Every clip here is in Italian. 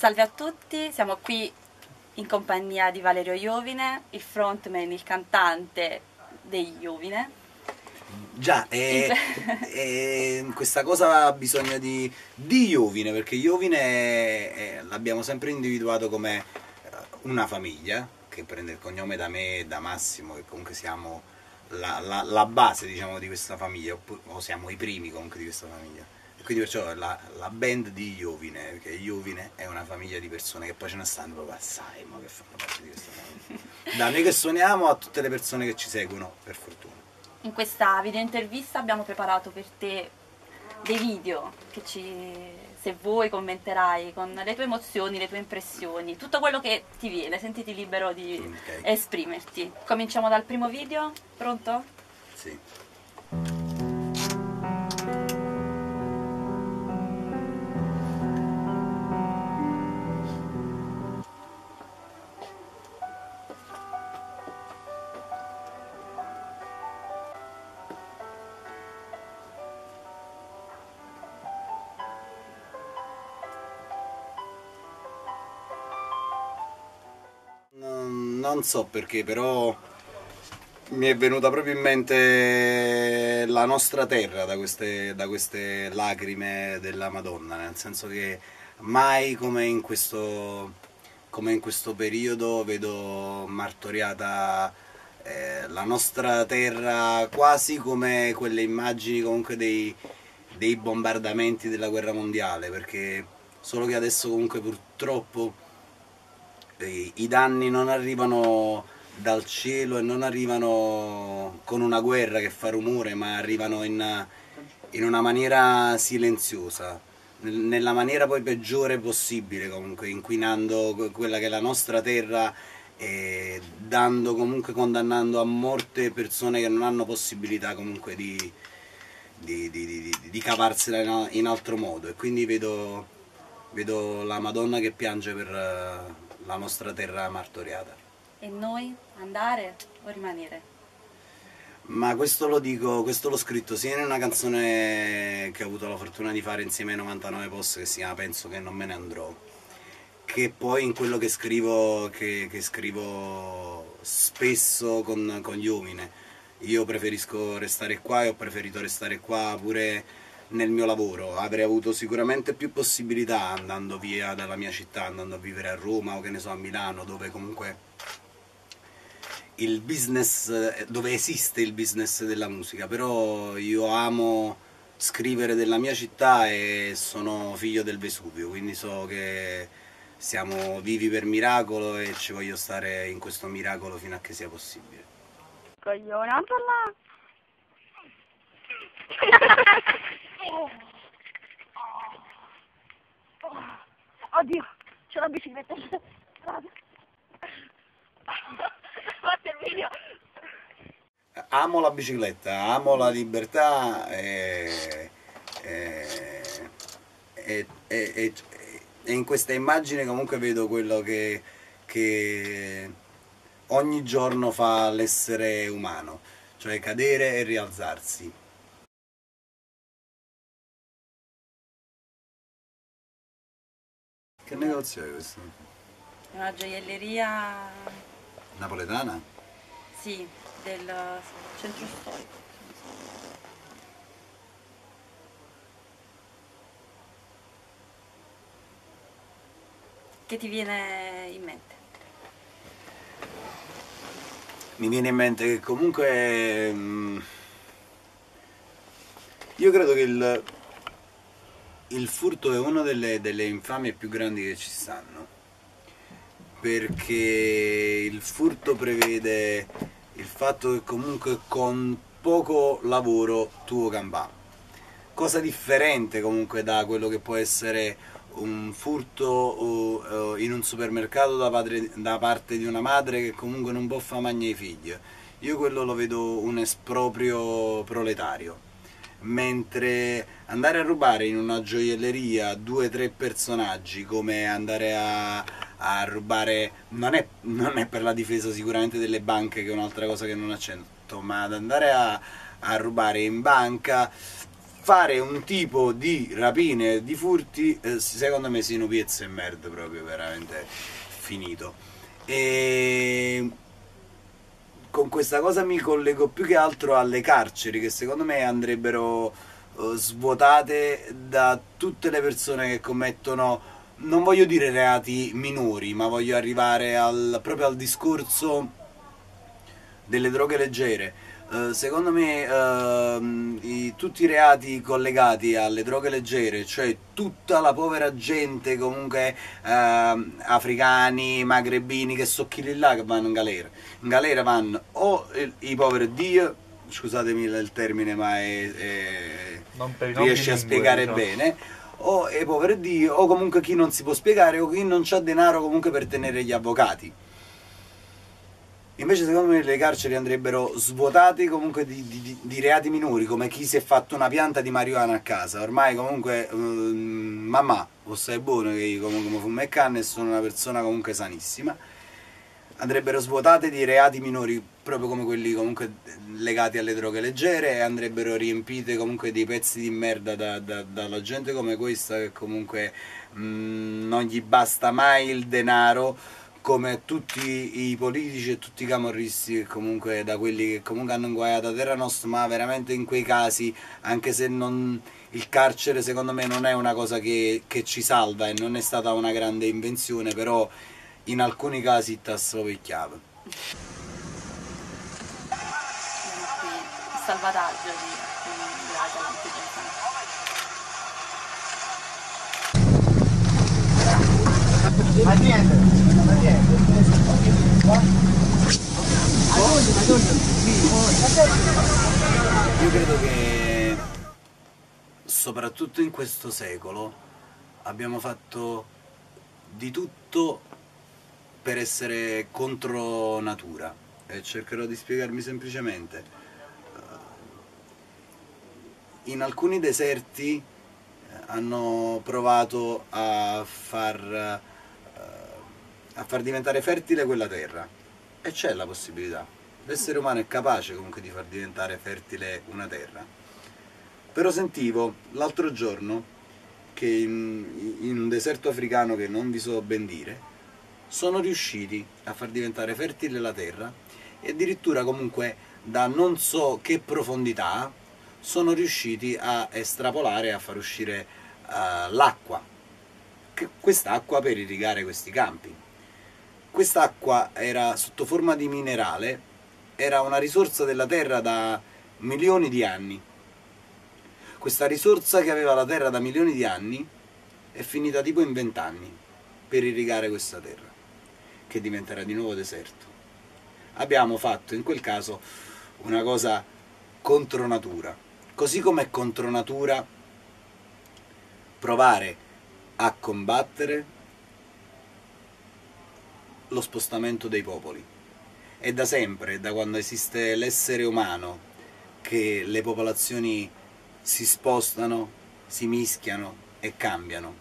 Salve a tutti, siamo qui in compagnia di Valerio Iovine, il frontman, il cantante degli Iovine. Già, questa cosa ha bisogno di Iovine, perché Iovine l'abbiamo sempre individuato come una famiglia, che prende il cognome da me e da Massimo, che comunque siamo la base, diciamo, di questa famiglia, o siamo i primi comunque di questa famiglia. E quindi perciò la band di Iovine, perché Iovine è una famiglia di persone che poi ce ne stanno proprio assai, ma che fanno parte di questa famiglia. Da noi che suoniamo a tutte le persone che ci seguono, per fortuna. In questa video intervista abbiamo preparato per te dei video che se vuoi commenterai con le tue emozioni, le tue impressioni, tutto quello che ti viene, sentiti libero di esprimerti. Cominciamo dal primo video, pronto? Sì. Non so perché, però mi è venuta proprio in mente la nostra terra da queste lacrime della Madonna, nel senso che mai come in questo periodo vedo martoriata la nostra terra, quasi come quelle immagini comunque dei bombardamenti della guerra mondiale, perché solo che adesso comunque purtroppo i danni non arrivano dal cielo e non arrivano con una guerra che fa rumore, ma arrivano in una maniera silenziosa, nella maniera poi peggiore possibile, comunque inquinando quella che è la nostra terra e condannando a morte persone che non hanno possibilità comunque di cavarsela in altro modo. E quindi vedo la Madonna che piange per la nostra terra martoriata. E noi andare o rimanere? Ma questo l'ho scritto sia in una canzone che ho avuto la fortuna di fare insieme ai 99 Post, che si chiama Penso che non me ne andrò, che poi in quello che scrivo spesso con gli uomini. Io preferisco restare qua e ho preferito restare qua pure nel mio lavoro. Avrei avuto sicuramente più possibilità andando via dalla mia città, andando a vivere a Roma o che ne so a Milano, dove comunque il business, dove esiste il business della musica, però io amo scrivere della mia città e sono figlio del Vesuvio, quindi so che siamo vivi per miracolo e ci voglio stare in questo miracolo fino a che sia possibile. Coglionatola! Oddio, c'è la bicicletta in strada. Guarda il video. Amo la bicicletta, amo la libertà e in questa immagine comunque vedo quello che ogni giorno fa l'essere umano, cioè cadere e rialzarsi. Che negozio è questo? È una gioielleria, Napoletana? sì, del centro storico. Che ti viene in mente? Mi viene in mente che comunque io credo che il furto è una delle infamie più grandi che ci stanno, perché il furto prevede il fatto che comunque con poco lavoro tu puoi campare, cosa differente comunque da quello che può essere un furto in un supermercato da parte di una madre che comunque non può far mangiare ai figli. Io quello lo vedo un esproprio proletario, mentre andare a rubare in una gioielleria 2 o 3 personaggi, come andare a rubare, non è per la difesa sicuramente delle banche, che è un'altra cosa che non accetto, ma ad andare a rubare in banca fare un tipo di rapine, di furti, secondo me sono piezze e merda proprio, veramente finito. E con questa cosa mi collego più che altro alle carceri, che secondo me andrebbero svuotate da tutte le persone che commettono, non voglio dire reati minori, ma voglio arrivare proprio al discorso delle droghe leggere. Secondo me tutti i reati collegati alle droghe leggere, cioè tutta la povera gente comunque africani, magrebini, che so chi là che vanno in galera vanno o i poveri Dio, scusatemi il termine ma non per riesce a spiegare bene, o i poveri Dio, o comunque chi non si può spiegare o chi non c'ha denaro comunque per tenere gli avvocati. Invece secondo me le carceri andrebbero svuotate comunque di reati minori, come chi si è fatto una pianta di marijuana a casa. Ormai comunque mamma, o sai buono che io comunque mi fumo e canne e sono una persona comunque sanissima. Andrebbero svuotate di reati minori, proprio come quelli comunque legati alle droghe leggere, e andrebbero riempite comunque di pezzi di merda dalla gente come questa, che comunque non gli basta mai il denaro, come tutti i politici e tutti i camorristi, che comunque da quelli che comunque hanno inguaiato a terra nostra, ma veramente in quei casi, anche se il carcere secondo me non è una cosa che ci salva e non è stata una grande invenzione, però in alcuni casi tasso picchiava. Il salvataggio di gradi all'antidepressione. Ma niente. Io credo che soprattutto in questo secolo abbiamo fatto di tutto per essere contro natura, e cercherò di spiegarmi semplicemente. In alcuni deserti hanno provato a far diventare fertile quella terra, e c'è la possibilità. L'essere umano è capace comunque di far diventare fertile una terra. Però sentivo l'altro giorno che in un deserto africano, che non vi so ben dire, sono riusciti a far diventare fertile la terra, e addirittura comunque da non so che profondità sono riusciti a estrapolare e a far uscire l'acqua, quest'acqua per irrigare questi campi. Quest'acqua era sotto forma di minerale, era una risorsa della terra da milioni di anni. Questa risorsa che aveva la terra da milioni di anni è finita tipo in 20 anni per irrigare questa terra, che diventerà di nuovo deserto. Abbiamo fatto in quel caso una cosa contro natura, così come è contro natura provare a combattere lo spostamento dei popoli. È da sempre, da quando esiste l'essere umano, che le popolazioni si spostano, si mischiano e cambiano.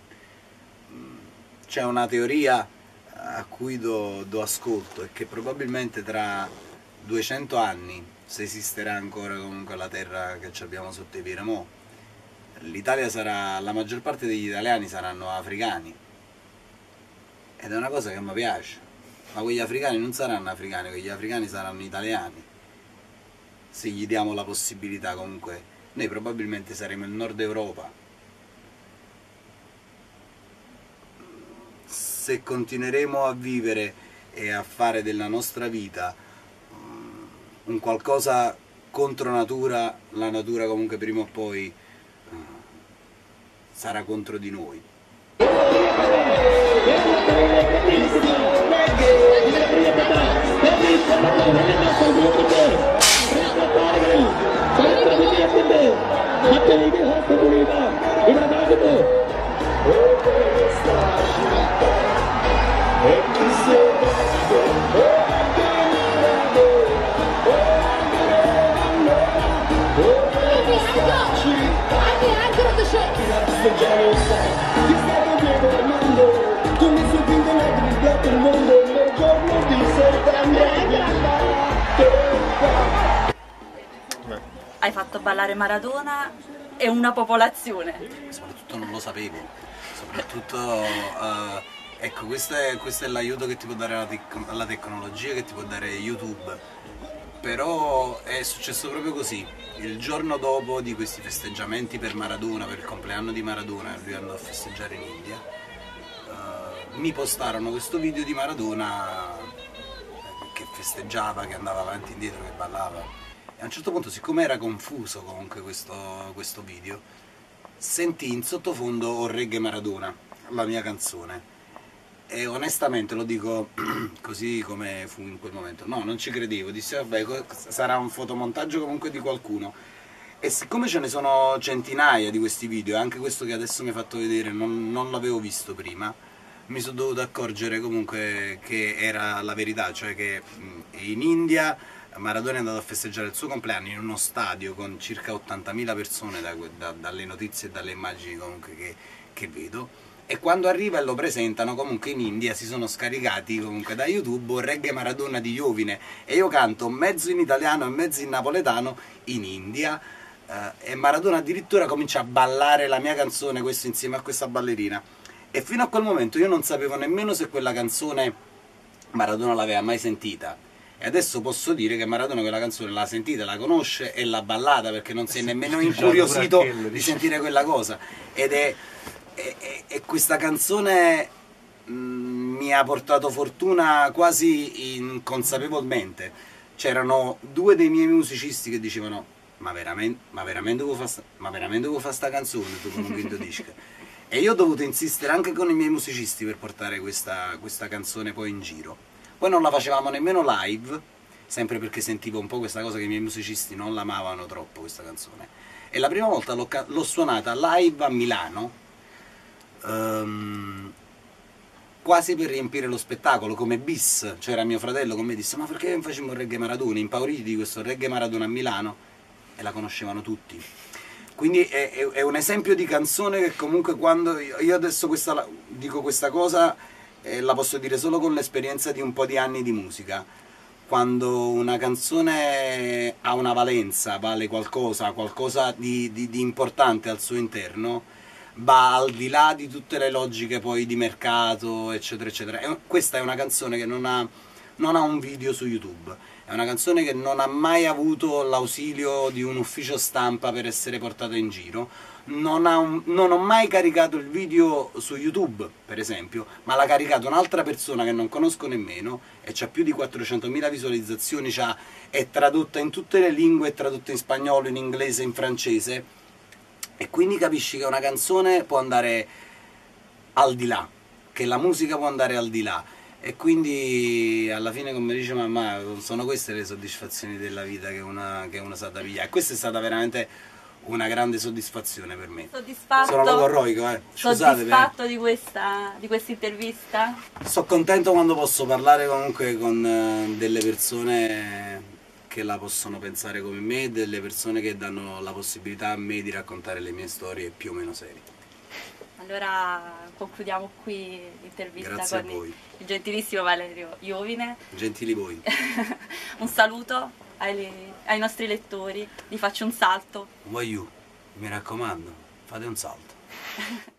C'è una teoria a cui do ascolto, e che probabilmente tra 200 anni, se esisterà ancora comunque la terra che abbiamo sotto i piedi, l'Italia sarà, la maggior parte degli italiani saranno africani. Ed è una cosa che mi piace, ma quegli africani non saranno africani, quegli africani saranno italiani, se gli diamo la possibilità. Comunque noi probabilmente saremo il Nord Europa. Se continueremo a vivere e a fare della nostra vita un qualcosa contro natura, la natura comunque prima o poi sarà contro di noi. Hai fatto ballare Maradona è una popolazione. Soprattutto non lo sapevo, soprattutto ecco, questo è l'aiuto che ti può dare la tecnologia, che ti può dare YouTube. Però è successo proprio così, il giorno dopo di questi festeggiamenti per Maradona, per il compleanno di Maradona, lui andò a festeggiare in India, mi postarono questo video di Maradona che festeggiava, che andava avanti e indietro, che ballava. E a un certo punto, siccome era confuso comunque questo video, sentii in sottofondo "O Reggae Maradona", la mia canzone. E onestamente lo dico così come fu in quel momento, no, non ci credevo, dissi vabbè, sarà un fotomontaggio comunque di qualcuno. E siccome ce ne sono centinaia di questi video, anche questo che adesso mi hai fatto vedere non l'avevo visto prima, mi sono dovuto accorgere comunque che era la verità, cioè che in India Maradona è andato a festeggiare il suo compleanno in uno stadio con circa 80.000 persone dalle notizie e dalle immagini comunque che vedo. E quando arriva e lo presentano, comunque in India si sono scaricati comunque da YouTube "O Reggae Maradona" di Iovine, e io canto mezzo in italiano e mezzo in napoletano in India, e Maradona addirittura comincia a ballare la mia canzone, questo insieme a questa ballerina. E fino a quel momento io non sapevo nemmeno se quella canzone Maradona l'aveva mai sentita. E adesso posso dire che Maradona quella canzone l'ha sentita, la conosce e l'ha ballata, perché non si è nemmeno incuriosito di sentire quella cosa. E questa canzone mi ha portato fortuna quasi inconsapevolmente. C'erano due dei miei musicisti che dicevano ma veramente devo fare sta canzone tu come quinto disco? E io ho dovuto insistere anche con i miei musicisti per portare questa canzone poi in giro. Poi non la facevamo nemmeno live, sempre perché sentivo un po' questa cosa che i miei musicisti non l'amavano troppo questa canzone. E la prima volta l'ho suonata live a Milano, quasi per riempire lo spettacolo, come bis. C'era mio fratello con me, disse ma perché non facciamo Reggae Maradona, impauriti di questo Reggae Maradona a Milano, e la conoscevano tutti. Quindi è un esempio di canzone che comunque, quando io adesso dico questa cosa, la posso dire solo con l'esperienza di un po' di anni di musica. Quando una canzone ha una valenza, vale qualcosa di importante al suo interno, va al di là di tutte le logiche poi di mercato, eccetera eccetera. Questa è una canzone che non ha un video su YouTube, è una canzone che non ha mai avuto l'ausilio di un ufficio stampa per essere portata in giro, non ho mai caricato il video su YouTube, per esempio, ma l'ha caricato un'altra persona che non conosco nemmeno, e c'ha più di 400.000 visualizzazioni, è tradotta in tutte le lingue, è tradotta in spagnolo, in inglese, in francese. E quindi capisci che una canzone può andare al di là, che la musica può andare al di là. E quindi alla fine, come dice mamma, sono queste le soddisfazioni della vita che uno sa da pigliare. E questa è stata veramente una grande soddisfazione per me. Soddisfatto? Sono logorroico, scusate. Soddisfatto di questa intervista? Sono contento quando posso parlare comunque con delle persone che la possono pensare come me, delle persone che danno la possibilità a me di raccontare le mie storie più o meno serie. Allora concludiamo qui l'intervista. Grazie con a voi. Il gentilissimo Valerio Iovine. Gentili voi. Un saluto ai nostri lettori, li faccio un salto. Voglio, mi raccomando, fate un salto.